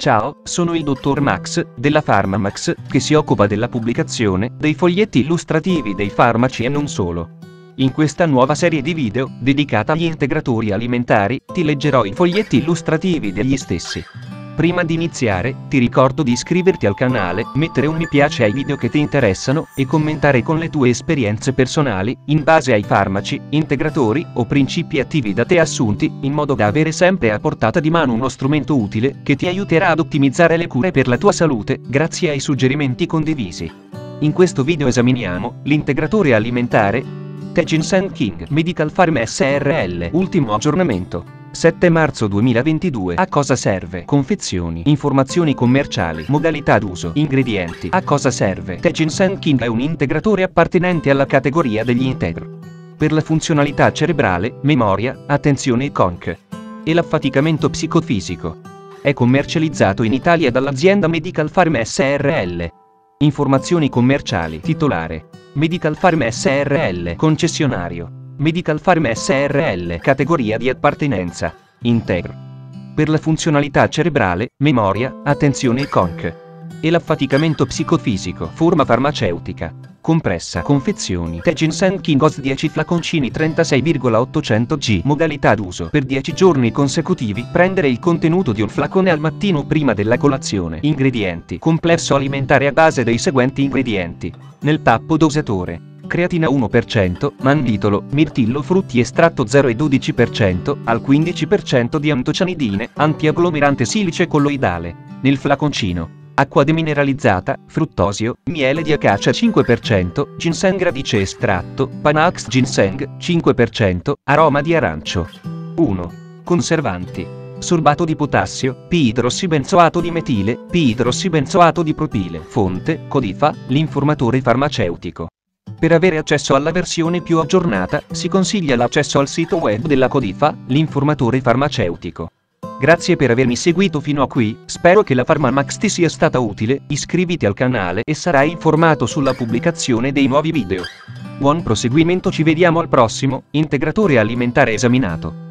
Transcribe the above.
Ciao, sono il dottor Max, della PharmaMax, che si occupa della pubblicazione dei foglietti illustrativi dei farmaci e non solo. In questa nuova serie di video, dedicata agli integratori alimentari, ti leggerò i foglietti illustrativi degli stessi. Prima di iniziare, ti ricordo di iscriverti al canale, mettere un mi piace ai video che ti interessano, e commentare con le tue esperienze personali, in base ai farmaci, integratori, o principi attivi da te assunti, in modo da avere sempre a portata di mano uno strumento utile, che ti aiuterà ad ottimizzare le cure per la tua salute, grazie ai suggerimenti condivisi. In questo video esaminiamo l'integratore alimentare Ginseng King Medical Pharma SRL. Ultimo aggiornamento. 7 marzo 2022. A cosa serve? Confezioni, informazioni commerciali, modalità d'uso, ingredienti. A cosa serve? Ginseng King è un integratore appartenente alla categoria degli Integr. Per la funzionalità cerebrale, memoria, attenzione e conc. E l'affaticamento psicofisico. È commercializzato in Italia dall'azienda Medical Pharma SRL. Informazioni commerciali. Titolare: Medical Pharma SRL. Concessionario: Medical Pharma SRL. Categoria di appartenenza: Integr. Per la funzionalità cerebrale, memoria, attenzione e conc. E l'affaticamento psicofisico. Forma farmaceutica compressa. Confezioni: Ginseng King OS 10 flaconcini 36,800 g. Modalità d'uso: per 10 giorni consecutivi prendere il contenuto di un flacone al mattino prima della colazione. Ingredienti: complesso alimentare a base dei seguenti ingredienti. Nel tappo dosatore: creatina 1%, mannitolo, mirtillo, frutti, estratto 0 e 12% al 15% di antocianidine, antiagglomerante silice colloidale. Nel flaconcino: acqua demineralizzata, fruttosio, miele di acacia 5%, ginseng radice estratto, Panax ginseng 5%, aroma di arancio. 1. Conservanti: sorbato di potassio, p-idrossibenzoato di metile, p-idrossibenzoato di propile. Fonte: Codifa, l'informatore farmaceutico. Per avere accesso alla versione più aggiornata, si consiglia l'accesso al sito web della Codifa, l'informatore farmaceutico. Grazie per avermi seguito fino a qui, spero che la PharmaMax ti sia stata utile, iscriviti al canale e sarai informato sulla pubblicazione dei nuovi video. Buon proseguimento, ci vediamo al prossimo integratore alimentare esaminato.